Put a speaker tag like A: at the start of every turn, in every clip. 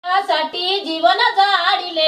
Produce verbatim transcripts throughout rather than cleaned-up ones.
A: साठी जीवन जाडिले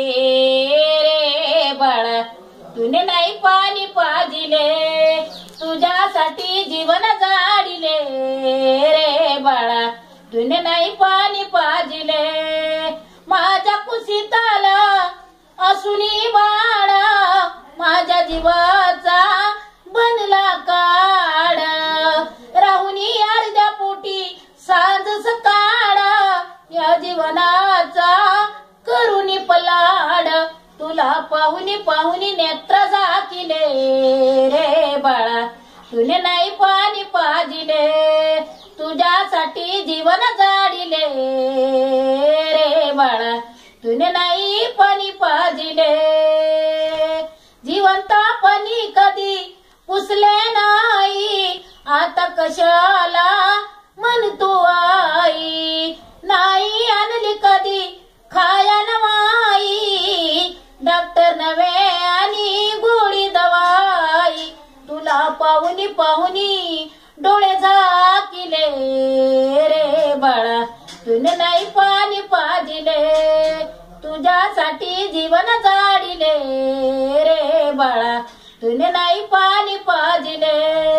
A: रे बाळा, तुने नाही पाणी पाजिले, तुझ्यासाठी जीवन जाडिले रे बाळा, तुने नाही पाणी पाजिले. माझ्या कुशीताला असुनी बाळा, माझ्या जीवाचा बनला काढ, राहुनी अर्ध्या पोटी सांज सकाळ, या जीवनाचा करुनी पलाड, तुला पाहुनी पाहुनी नेत्र झाकिले रे बाळा, तुने नाही पाणी पाजिले, तुझ्यासाठी जीवन जाडिले रे बाळा, तुने नाही पाणी पाजिले. जिवंतपणी कधी पुसले नाही, आता कशाला म्हणतो आई, नाही आणली कधी खाया नवाई, डॉक्टर नवे आणि गोळी दवाई, तुला पाहुनी पाहुनी डोळे झाकिले रे बाळा, तुने नाही पाणी पाजिले, तुझ्यासाठी जीवन जाडिले रे बाळा, तुने नाही पाणी पाजिले.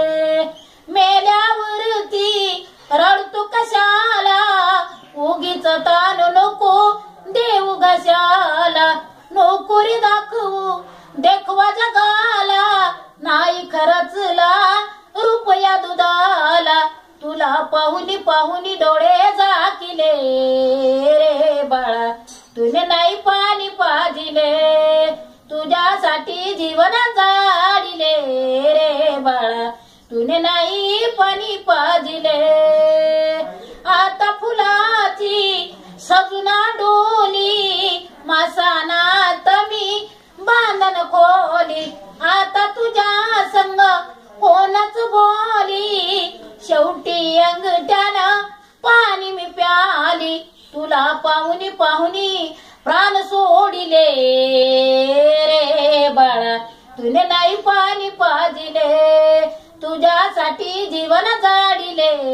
A: मेल्यावरती रडतो कशाला, उगीच ताण नको देऊ घशाला, नोकरी दाखवू देखवा जगाला, नाही खरचला रुपया दुधाला, तुला पाहुनी पाहुनी डोळे झाकिले रे बाळा, तुने नाही पाणी पाजिले, तुझ्यासाठी जीवन जाडिले रे बाळा, तुने नाही पाणी पाजिले. आता फुलाची सजुना डोली, मासानात मी बांधन खोली, आता तुझ्या संग कोणच बोली, शेवटी अंगठ्यानं पाणी मी प्याली, तुला पाहुनी पाहुनी प्राण सोडिले रे बाळा, तुने नाही पाणी पाजिले, तुझ्यासाठी जीवन जाडिले